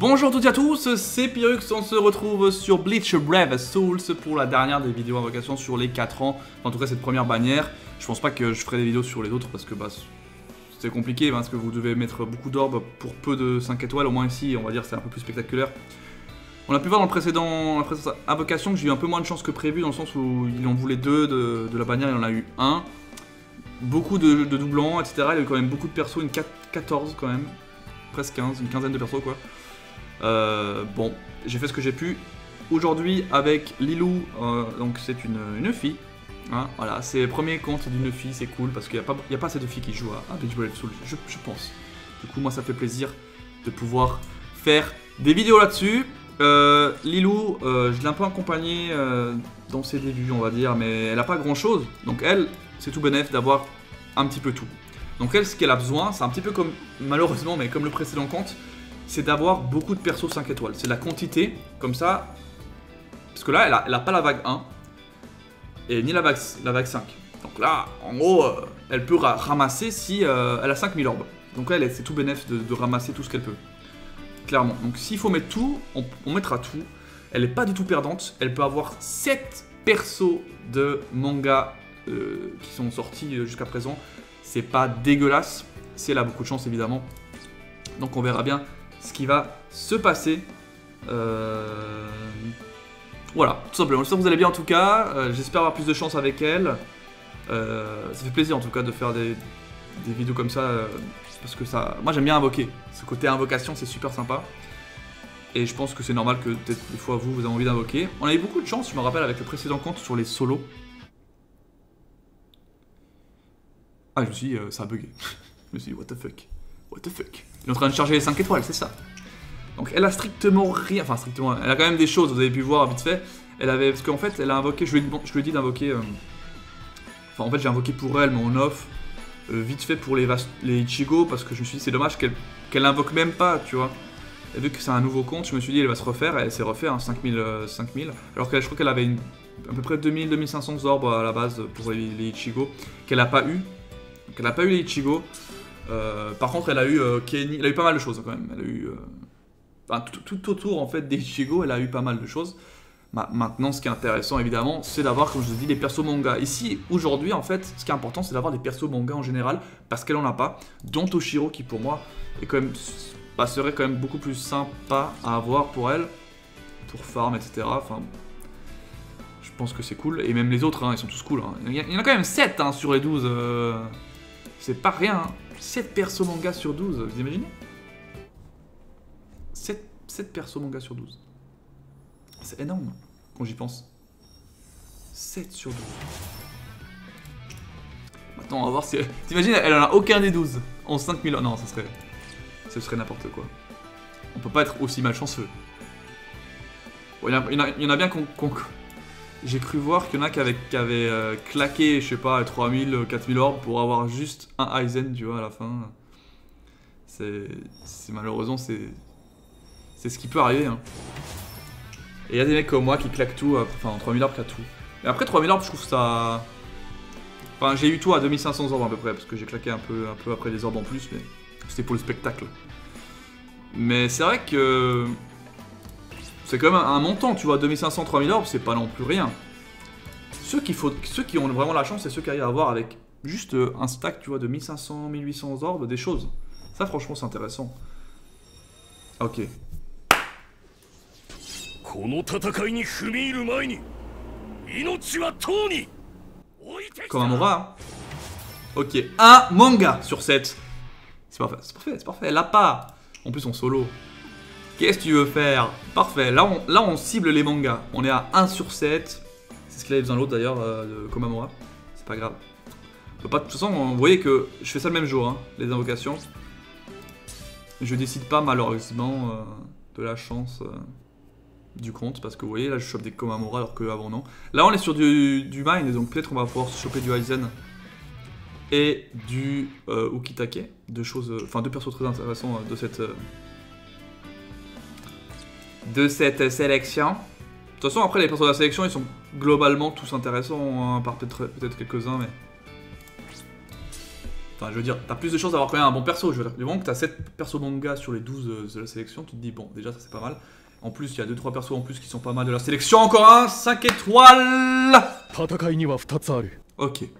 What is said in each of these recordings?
Bonjour à toutes et à tous, c'est Pyrrhux, on se retrouve sur Bleach Brave Souls pour la dernière des vidéos invocations sur les 4 ans, en tout cas cette première bannière. Je pense pas que je ferai des vidéos sur les autres parce que c'est compliqué, parce que vous devez mettre beaucoup d'orbes pour peu de 5 étoiles, au moins ici on va dire c'est un peu plus spectaculaire. On a pu voir dans la précédente invocation que j'ai eu un peu moins de chance que prévu, dans le sens où il en voulait 2 de la bannière, il en a eu 1. Beaucoup de doublons, etc. Il y a eu quand même beaucoup de persos, une 14 quand même, presque 15, une quinzaine de persos quoi. Bon, j'ai fait ce que j'ai pu. Aujourd'hui avec Lilou, donc c'est une fille. Hein, voilà, c'est le premier compte d'une fille, c'est cool parce qu'il n'y a pas assez de filles qui jouent à Bleach Brave Souls, je pense. Du coup, moi ça fait plaisir de pouvoir faire des vidéos là-dessus. Lilou, je l'ai un peu accompagnée dans ses débuts, on va dire, mais elle n'a pas grand-chose. Donc elle, c'est tout bénef d'avoir un petit peu tout. Donc elle, ce qu'elle a besoin, c'est un petit peu comme, malheureusement, mais comme le précédent compte, c'est d'avoir beaucoup de persos 5 étoiles. C'est la quantité, comme ça. Parce que là, elle a pas la vague 1. Et ni la vague 5. Donc là, en gros, elle peut ramasser si elle a 5000 orbes. Donc là, c'est tout bénef de ramasser tout ce qu'elle peut. Clairement. Donc s'il faut mettre tout, on mettra tout. Elle n'est pas du tout perdante. Elle peut avoir 7 persos de manga qui sont sortis jusqu'à présent. C'est pas dégueulasse. Si elle a beaucoup de chance, évidemment. Donc on verra bien ce qui va se passer. Voilà, tout simplement. J'espère que vous allez bien en tout cas. J'espère avoir plus de chance avec elle. Ça fait plaisir en tout cas de faire des vidéos comme ça. Parce que ça, moi j'aime bien invoquer. Ce côté invocation, c'est super sympa. Et je pense que c'est normal que peut-être des fois vous avez envie d'invoquer. On a eu beaucoup de chance, je me rappelle, avec le précédent compte sur les solos. Ah, je me suis dit, ça a bugué. Je me suis dit, what the fuck. What the fuck. Il est en train de charger les 5 étoiles, c'est ça. Donc elle a strictement rien, enfin strictement, elle a quand même des choses, vous avez pu voir vite fait. Elle avait, parce qu'en fait elle a invoqué, je lui ai dit d'invoquer, enfin en fait j'ai invoqué pour elle mais en off, vite fait pour les Ichigo, parce que je me suis dit c'est dommage qu'elle invoque même pas, tu vois. Et vu que c'est un nouveau compte, je me suis dit elle va se refaire, et elle s'est refait, hein, 5000, alors que je crois qu'elle avait à peu près 2000-2500 orbes à la base pour les Ichigo, qu'elle a pas eu. Donc elle a pas eu les Ichigo. Par contre elle a eu Kenny, elle a eu pas mal de choses quand même, elle a eu... Enfin, tout autour en fait des Ichigo, elle a eu pas mal de choses. Maintenant, ce qui est intéressant évidemment, c'est d'avoir, comme je vous ai dit, des persos manga. Ici, aujourd'hui, en fait, ce qui est important, c'est d'avoir des persos manga en général, parce qu'elle en a pas, dont Toshiro, qui pour moi est quand même, serait quand même beaucoup plus sympa à avoir pour elle, pour farm, etc. Enfin, je pense que c'est cool. Et même les autres, hein, ils sont tous cool. Hein. Il y en a quand même 7 hein, sur les 12. C'est pas rien. Hein. 7 persos manga sur 12, vous imaginez ? 7 persos manga sur 12. C'est énorme quand j'y pense. 7 sur 12. Maintenant, on va voir si... T'imagines, elle en a aucun des 12. En 5000... Non, ce serait n'importe quoi. On peut pas être aussi malchanceux. Bon, il y en a bien qu'on... J'ai cru voir qu'il y en a qui avaient claqué, je sais pas, 3000, 4000 orbes pour avoir juste un Aizen, tu vois, à la fin. C'est malheureusement, c'est ce qui peut arriver. Hein. Et il y a des mecs comme moi qui claquent tout, enfin 3000 orbes claquent tout. Et après 3000 orbes, je trouve ça... Enfin, j'ai eu tout à 2500 orbes à peu près, parce que j'ai claqué un peu après les orbes en plus, mais c'était pour le spectacle. Mais c'est vrai que... C'est quand même un montant, tu vois, 2500, 3000 orbes, c'est pas non plus rien. Ceux qui ont vraiment la chance, c'est ceux qui arrivent à avoir avec juste un stack, tu vois, de 1500, 1800 orbes, des choses. Ça, franchement, c'est intéressant. Ok. Komamura. Ok, un manga sur 7. C'est parfait, c'est parfait, c'est parfait. Elle l'a pas. En plus, en solo. Qu'est-ce que tu veux faire? Parfait. Là, on cible les mangas. On est à 1 sur 7. C'est ce qu'il avait besoin l'autre d'ailleurs, de Komamura. C'est pas grave. On peut pas... De toute façon, vous voyez que je fais ça le même jour, hein, les invocations. Je décide pas malheureusement de la chance du compte, parce que vous voyez là je chope des Komamura alors que avant non. Là on est sur du mine, donc peut-être on va pouvoir se choper du Aizen et du Ukitake, deux persos très intéressants de cette sélection. De toute façon après les persos de la sélection ils sont globalement tous intéressants, hein, à part peut-être quelques-uns mais... Enfin, je veux dire, t'as plus de chances d'avoir quand même un bon perso. Je veux dire, du moment que t'as 7 persos manga sur les 12 de la sélection, tu te dis, bon, déjà, ça c'est pas mal. En plus, il y a 2-3 persos en plus qui sont pas mal de la sélection. Encore un, 5 étoiles. Ok.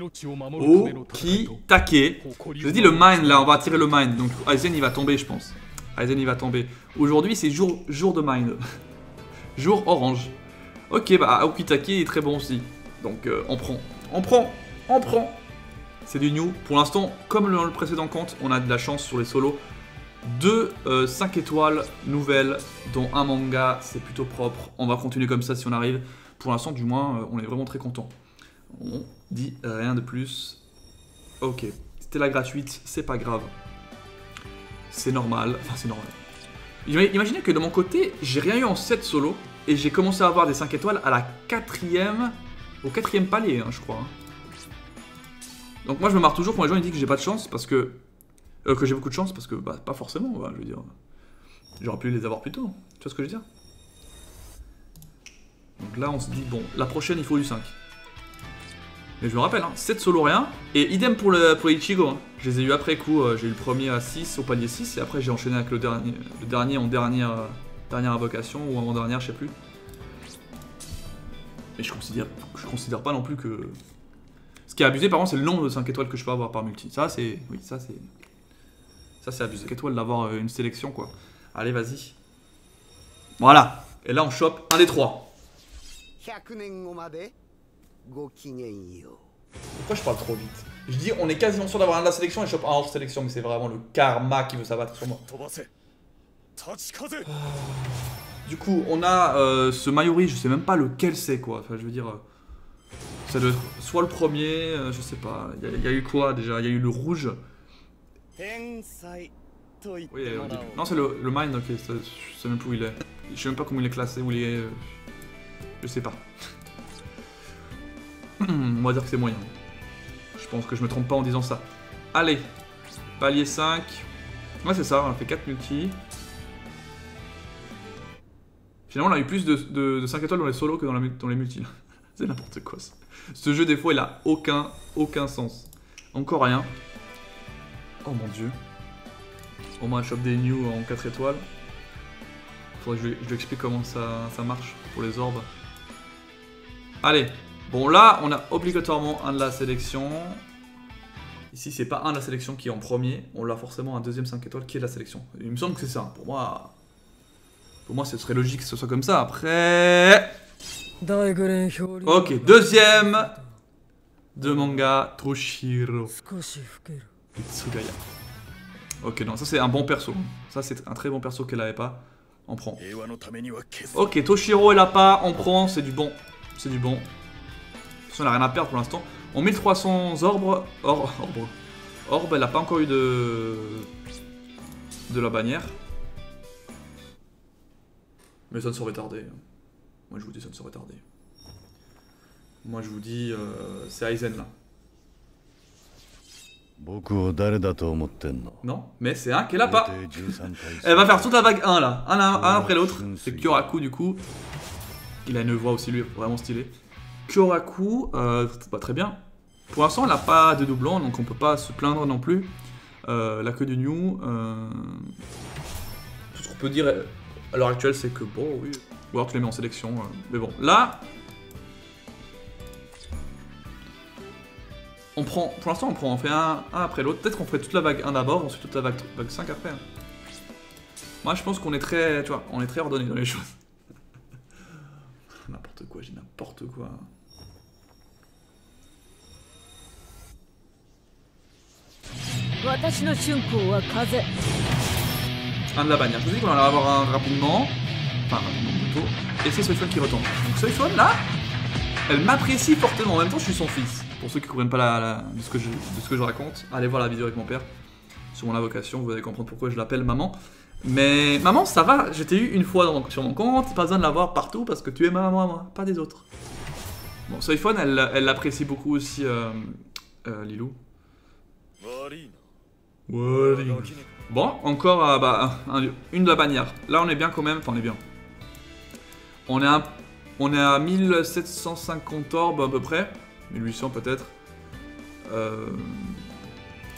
Okitake. Je dis le mine là, on va attirer le mine. Donc Aizen il va tomber, je pense. Aizen il va tomber. Aujourd'hui, c'est jour de mine. Jour orange. Ok, bah Okitake est très bon aussi. Donc on prend. On prend. On prend. C'est du new. Pour l'instant, comme dans le précédent compte, on a de la chance sur les solos. 2 5 étoiles nouvelles, dont un manga, c'est plutôt propre. On va continuer comme ça si on arrive. Pour l'instant, du moins, on est vraiment très content. On dit rien de plus. Ok, c'était la gratuite, c'est pas grave. C'est normal. Enfin, c'est normal. Imaginez que de mon côté, j'ai rien eu en 7 solo. Et j'ai commencé à avoir des 5 étoiles à la 4ème. Au 4ème palier, hein, je crois. Donc moi je me marre toujours quand les gens ils disent que j'ai pas de chance parce que j'ai beaucoup de chance parce que bah pas forcément, bah, je veux dire. J'aurais pu les avoir plus tôt, tu vois ce que je veux dire. Donc là on se dit bon, la prochaine il faut du 5. Mais je me rappelle, hein, 7 solo rien, et idem pour Ichigo, hein. Je les ai eu après coup, j'ai eu le premier à 6 au palier 6 et après j'ai enchaîné avec le dernier en dernière invocation ou avant-dernière, je sais plus. Mais je considère pas non plus que... Ce qui est abusé par contre c'est le nombre de 5 étoiles que je peux avoir par multi. Ça c'est... Oui, ça c'est... Ça c'est abusé. 5 étoiles d'avoir une sélection quoi. Allez vas-y. Voilà. Et là on chope un des 3. Pourquoi je parle trop vite? Je dis on est quasiment sûr d'avoir un de la sélection et je chope un hors sélection, mais c'est vraiment le karma qui veut s'abattre sur moi. Du coup on a ce Mayuri, je sais même pas lequel c'est quoi. Enfin je veux dire... ça doit être soit le premier, je sais pas. Il y a eu quoi déjà? Il y a eu le rouge. Oui, au début. Non, c'est le mine, ok. Je sais même plus où il est. Je sais même pas comment il est classé, où il est. Je sais pas. On va dire que c'est moyen. Je pense que je me trompe pas en disant ça. Allez, palier 5. Ouais, c'est ça, on a fait 4 multi. Finalement, on a eu plus de 5 étoiles dans les solos que dans les multi. C'est n'importe quoi ça. Ce jeu, des fois, il a aucun sens. Encore rien. Oh mon dieu. Au moins, je chope des new en 4 étoiles. Faudrait que je lui explique comment ça marche pour les orbes. Allez. Bon, là, on a obligatoirement un de la sélection. Ici, c'est pas un de la sélection qui est en premier. On a forcément un deuxième 5 étoiles qui est de la sélection. Il me semble que c'est ça. Pour moi, ce serait logique que ce soit comme ça. Après... Ok, deuxième de manga, Toshiro Itsugaya. Ok, non, ça c'est un bon perso. Ça c'est un très bon perso qu'elle avait pas. On prend. Ok, Toshiro elle a pas, on prend, c'est du bon. C'est du bon. De toute façon, elle a rien à perdre pour l'instant. On 1300 orbes. Orbe, elle a pas encore eu de la bannière. Mais ça ne saurait tarder. Moi je vous dis ça ne saurait tarder. Moi je vous dis c'est Aizen là. Non, mais c'est un qu'elle a pas. Elle va faire toute la vague 1 là, un après l'autre. C'est Kyoraku du coup. Il a une voix aussi lui, vraiment stylée. Kyoraku, bah, très bien. Pour l'instant elle n'a pas de doublon, donc on peut pas se plaindre non plus. La queue du new. Tout ce qu'on peut dire à l'heure actuelle c'est que bon oui. Ou alors tu les mets en sélection. Mais bon, là... On prend, pour l'instant on fait un après l'autre. Peut-être qu'on ferait toute la vague 1 d'abord, ensuite toute la vague 5 après. Moi je pense qu'on est très, tu vois, on est très ordonné dans les choses. N'importe quoi, j'ai n'importe quoi. Un de la bannière. Je vous dis qu'on allait avoir un rapidement. Enfin, plutôt. Et c'est Soifon qui retombe. Donc Soifon là, elle m'apprécie fortement. En même temps, je suis son fils. Pour ceux qui ne comprennent pas de ce que je raconte, allez voir la vidéo avec mon père sur mon invocation, vous allez comprendre pourquoi je l'appelle maman. Mais maman, ça va, je t'ai eu une fois sur mon compte, pas besoin de l'avoir partout parce que tu es ma maman, moi, pas des autres. Bon, Soifon, elle l'apprécie beaucoup aussi, Lilou. Bon, encore une de la bannière. Là, on est bien quand même, enfin, on est bien. On est à 1750 orbes à peu près. 1800 peut-être.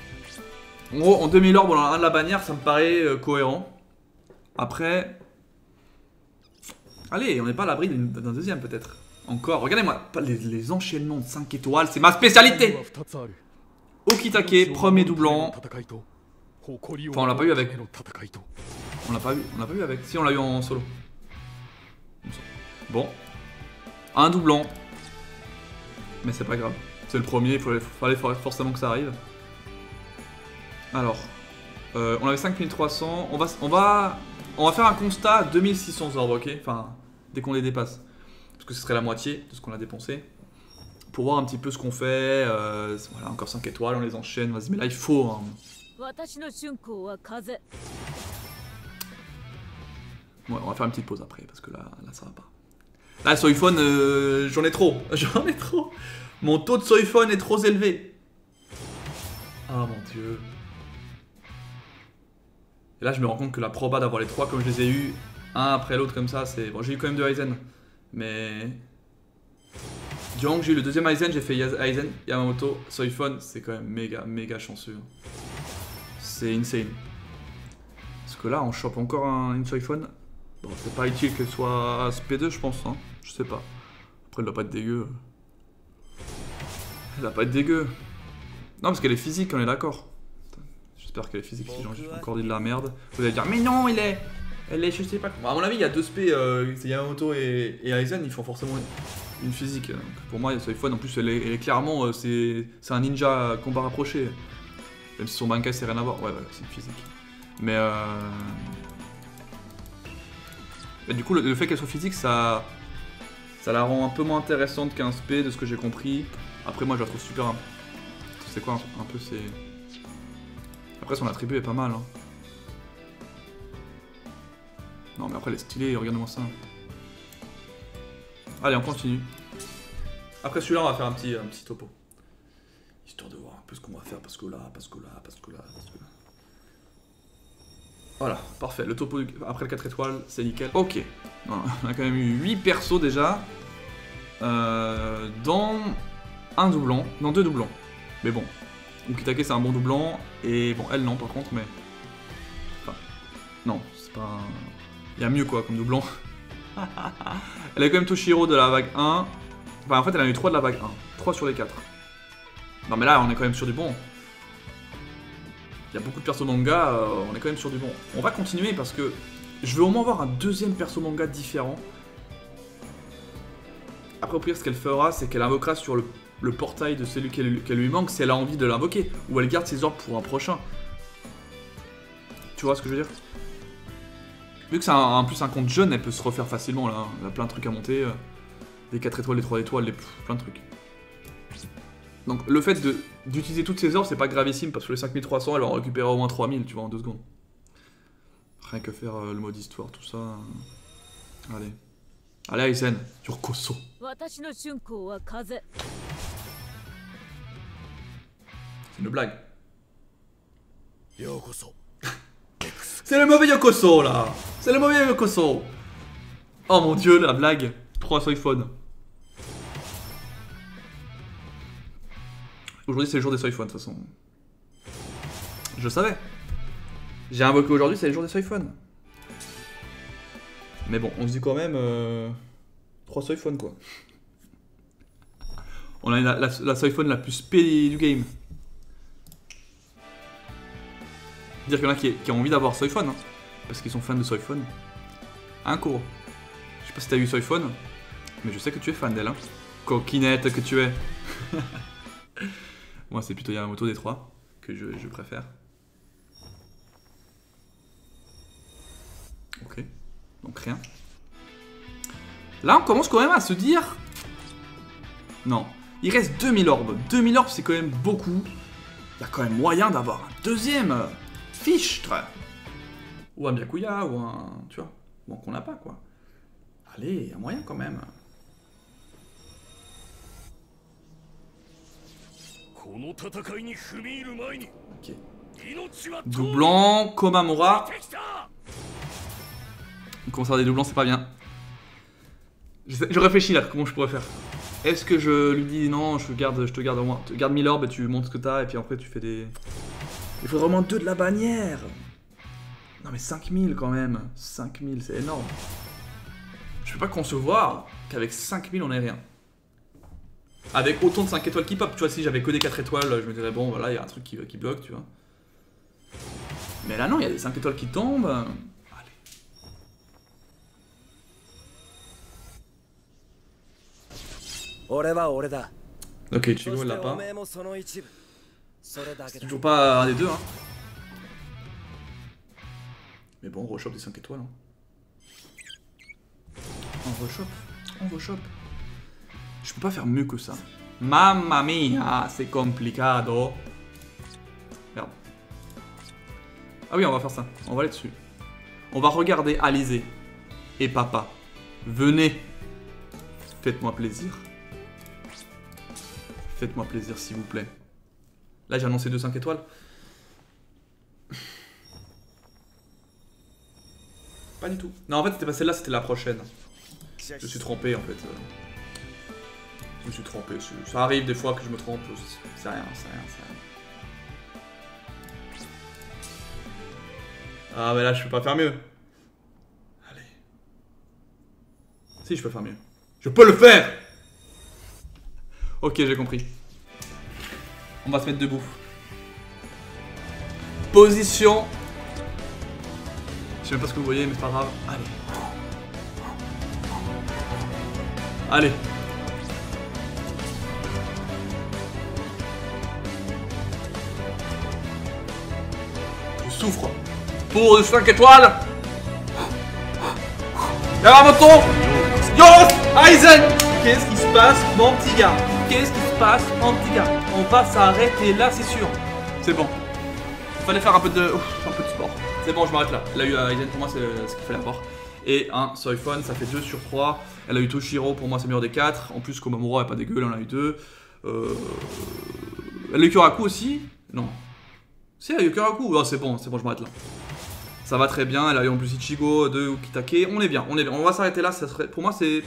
En gros, en 2000 orbes, on a un de la bannière, ça me paraît cohérent. Après... Allez, on n'est pas à l'abri d'un deuxième peut-être. Encore, regardez-moi, les enchaînements de 5 étoiles, c'est ma spécialité. Okitake, premier doublant. Enfin, on l'a pas eu avec. On l'a pas eu avec. Si, on l'a eu en solo. Bon. Un doublant. Mais c'est pas grave. C'est le premier, il fallait forcément que ça arrive. Alors. On avait 5300. On va faire un constat à 2600 orbes, ok? Enfin, dès qu'on les dépasse. Parce que ce serait la moitié de ce qu'on a dépensé. Pour voir un petit peu ce qu'on fait. Voilà, encore 5 étoiles, on les enchaîne. Vas-y, mais là, il faut. Hein. Ouais, on va faire une petite pause après, parce que là ça va pas. Là, Soifone, j'en ai trop. J'en ai trop. Mon taux de Soifone est trop élevé. Ah mon dieu. Et là, je me rends compte que la proba d'avoir les 3 comme je les ai eu, un après l'autre comme ça, c'est... Bon, j'ai eu quand même 2 Aizen. Mais... Durant que j'ai eu le deuxième Aizen, j'ai fait Aizen, Yamamoto, Soifone, c'est quand même méga chanceux. C'est insane. Parce que là, on chope encore une Soifone. Bon, c'est pas utile qu'elle soit SP2, je pense, hein. Je sais pas. Après, elle doit pas être dégueu. Elle doit pas être dégueu. Non, parce qu'elle est physique, on est d'accord. J'espère qu'elle est physique, si j'ai encore dit de la merde. Vous allez dire, mais non, elle est, je sais pas. Bon, à mon avis, il y a 2 SP, c'est Yamamoto et Aizen, ils font forcément une physique. Donc, pour moi, Soifone, en plus, elle est clairement, c'est un ninja combat rapproché. Même si son Bankai, c'est rien à voir. Ouais, c'est une physique. Mais et du coup, le fait qu'elle soit physique, ça la rend un peu moins intéressante qu'un SP, de ce que j'ai compris. Après, moi, je la trouve super. C'est quoi un peu, c'est. Après, son attribut est pas mal. Hein. Non, mais après, elle est stylée, regarde-moi ça. Allez, on continue. Après celui-là, on va faire un petit topo. Histoire de voir un peu ce qu'on va faire, parce que là. Voilà, parfait. Le topo après le 4 étoiles, c'est nickel. Ok. On a quand même eu 8 persos déjà. Dans un doublon. Dans 2 doublons. Mais bon. Okitake, c'est un bon doublon. Et bon, elle, non, par contre, mais... Enfin... Non, c'est pas un... Il y a mieux, quoi, comme doublon. Elle a quand même Toshiro de la vague 1. Enfin, en fait, elle a eu 3 de la vague 1. 3 sur les 4. Non, mais là, on est quand même sur du bon. Il y a beaucoup de persos manga, on est quand même sur du bon. On va continuer parce que je veux au moins avoir un deuxième perso manga différent. Après, au pire, ce qu'elle fera, c'est qu'elle invoquera sur le portail de celui qu'elle lui manque si elle a envie de l'invoquer. Ou elle garde ses orbes pour un prochain. Tu vois ce que je veux dire? Vu que c'est en plus un compte jeune, elle peut se refaire facilement là. Elle a plein de trucs à monter. Des 4 étoiles, des 3 étoiles, plein de trucs. Donc le fait d'utiliser toutes ces orbes, c'est pas gravissime parce que les 5300, elle va en récupérer au moins 3000, tu vois, en 2 secondes. Rien que faire le mode histoire, tout ça. Allez. Allez, Aizen, Yokoso. C'est une blague. C'est le mauvais Yokoso là. C'est le mauvais Yokoso. Oh mon dieu, la blague. 3 Soifone. Aujourd'hui, c'est le jour des Soifone, de toute façon. Je savais. J'ai invoqué aujourd'hui, c'est le jour des Soifone. Mais bon, on se dit quand même 3 Soifone, quoi. On a la Soifone la plus spé du game. Dire qu'il y en a qui ont envie d'avoir Soifone, hein, parce qu'ils sont fans de Soifone. Hein, Kuro? Je sais pas si t'as eu Soifone, mais je sais que tu es fan d'elle, hein. Coquinette que tu es. Moi, c'est plutôt Yamamoto des 3 que je préfère. Ok, donc rien. Là, on commence quand même à se dire... Non, il reste 2000 orbes. 2000 orbes, c'est quand même beaucoup. Il y a quand même moyen d'avoir un deuxième fichtre. Ou un Byakuya, ou un... Tu vois, bon, qu'on n'a pas, quoi. Allez, il y a moyen quand même. Ok. Doublant, Komamura. Commencer à des doublants, c'est pas bien. Je réfléchis là, comment je pourrais faire. Est-ce que je lui dis non, je te garde au moins, tu gardes 1000 orbes et tu montres ce que t'as et puis après tu fais des... Il faudrait vraiment 2 de la bannière. Non mais 5000 quand même. 5000, c'est énorme. Je peux pas concevoir qu'avec 5000 on ait rien. Avec autant de 5 étoiles qui pop, tu vois, si j'avais que des 4 étoiles, je me dirais bon voilà, il y a un truc qui bloque, tu vois. Mais là non, il y a des 5 étoiles qui tombent. Allez. Ok, Ichigo il l'a pas. C'est toujours pas un des deux, hein. Mais bon, on rechoppe des 5 étoiles. Hein. On rechoppe. Je peux pas faire mieux que ça. Mamma mia, c'est complicado. Merde. Ah oui, on va faire ça. On va aller dessus. On va regarder Alizé et papa. Venez. Faites-moi plaisir. Faites-moi plaisir, s'il vous plaît. Là, j'ai annoncé 2 5 étoiles. Pas du tout. Non, en fait, c'était pas celle-là, c'était la prochaine. Je me suis trompé, en fait. Je me suis trompé. Ça arrive des fois que je me trompe. C'est rien, c'est rien, c'est rien. Ah, mais là, je peux pas faire mieux. Allez. Si, je peux faire mieux. Je peux le faire! Ok, j'ai compris. On va se mettre debout. Position. Je sais même pas ce que vous voyez, mais c'est pas grave. Allez. Allez. Je souffre. Pour 5 étoiles. Yamamoto. Yoros Aizen. Qu'est-ce qui se passe, mon petit gars? Qu'est-ce qui se passe, mon petit gars? On va s'arrêter là, c'est sûr. C'est bon. Fallait faire un peu de sport. C'est bon, je m'arrête là. Elle a eu Aizen, pour moi, c'est ce qu'il fallait avoir. Et un Soifon, ça fait 2 sur 3. Elle a eu Toshiro, pour moi, c'est meilleur des 4. En plus, Komamura, elle est pas dégueu, elle en a eu 2. Elle a eu Kyoraku aussi. Non. Si, elle a eu Kyoraku. Oh, c'est bon, je m'arrête là. Ça va très bien. Elle a eu en plus Ichigo, 2 Ukitake. On est bien, on est bien. On va s'arrêter là. Ça serait... Pour moi, c'est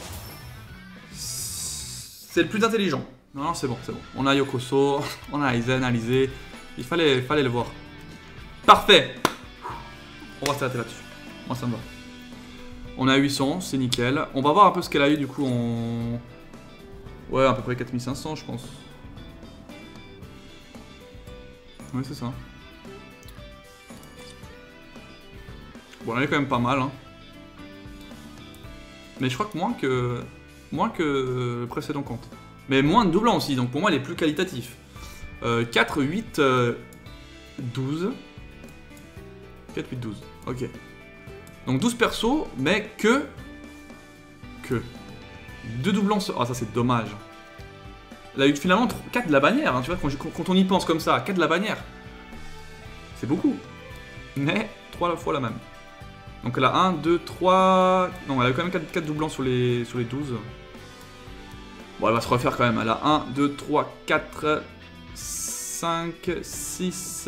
le plus intelligent. Non, c'est bon, c'est bon. On a Yokoso, on a Aizen, Alizé. Il fallait le voir. Parfait. On va s'arrêter là-dessus. Moi, ça me va. On a 800, c'est nickel. On va voir un peu ce qu'elle a eu du coup en... Ouais, à peu près 4500, je pense. Ouais, c'est ça. Bon, elle est quand même pas mal, hein. Mais je crois que moins que le précédent compte. Mais moins de doublants aussi, donc pour moi, elle est plus qualitatif. 4, 8, 12. 4, 8, 12. Ok. Donc 12 persos, mais que 2 doublants. Ah, ça c'est dommage. Elle a eu finalement 4 de la bannière, hein, tu vois, quand on y pense comme ça, 4 de la bannière. C'est beaucoup. Mais 3 fois la même. Donc elle a 1, 2, 3... Non, elle a eu quand même 4 doublants sur les 12. Bon, elle va se refaire quand même. Elle a 1, 2, 3, 4, 5, 6,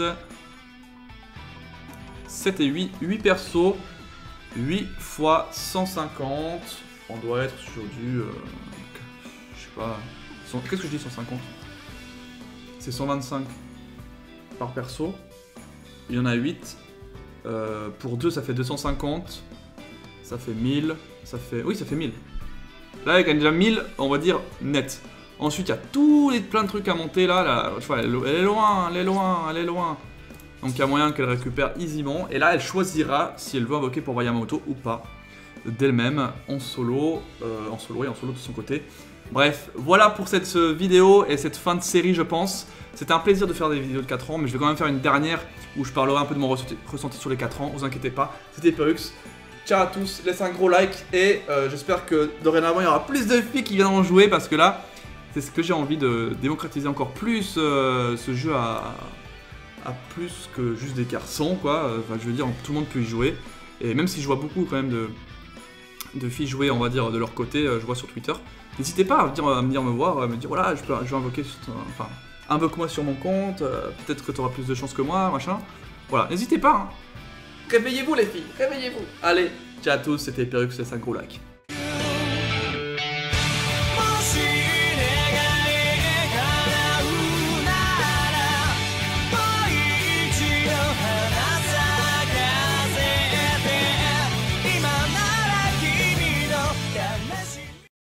7 et 8. 8 persos. 8 fois 150. On doit être sur du... je sais pas... Qu'est-ce que je dis 150? C'est 125 par perso. Il y en a 8. Pour 2, ça fait 250. Ça fait 1000. Ça fait... Oui, ça fait 1000. Là, elle gagne déjà 1000, on va dire, net. Ensuite, il y a plein de trucs à monter là. Je vois, elle est loin, elle est loin, elle est loin. Donc il y a moyen qu'elle récupère easyment. Et là, elle choisira si elle veut invoquer pour Yamamoto ou pas. D'elle-même, en solo. En solo et en solo de son côté. Bref, voilà pour cette vidéo et cette fin de série, je pense. C'était un plaisir de faire des vidéos de 4 ans, mais je vais quand même faire une dernière où je parlerai un peu de mon ressenti sur les 4 ans. Vous inquiétez pas, c'était Perux. Ciao à tous, laissez un gros like et j'espère que dorénavant il y aura plus de filles qui viendront jouer parce que là, c'est ce que j'ai envie de démocratiser encore plus ce jeu à plus que juste des garçons, quoi. Enfin, je veux dire, tout le monde peut y jouer. Et même si je vois beaucoup quand même de filles jouer, on va dire, de leur côté, je vois sur Twitter. N'hésitez pas à venir me voir, me dire voilà, je vais invoquer, enfin, invoque-moi sur mon compte, peut-être que tu auras plus de chance que moi, machin. Voilà, n'hésitez pas, hein. Réveillez-vous les filles, réveillez-vous. Allez, ciao à tous, c'était Perux, c'est un gros like.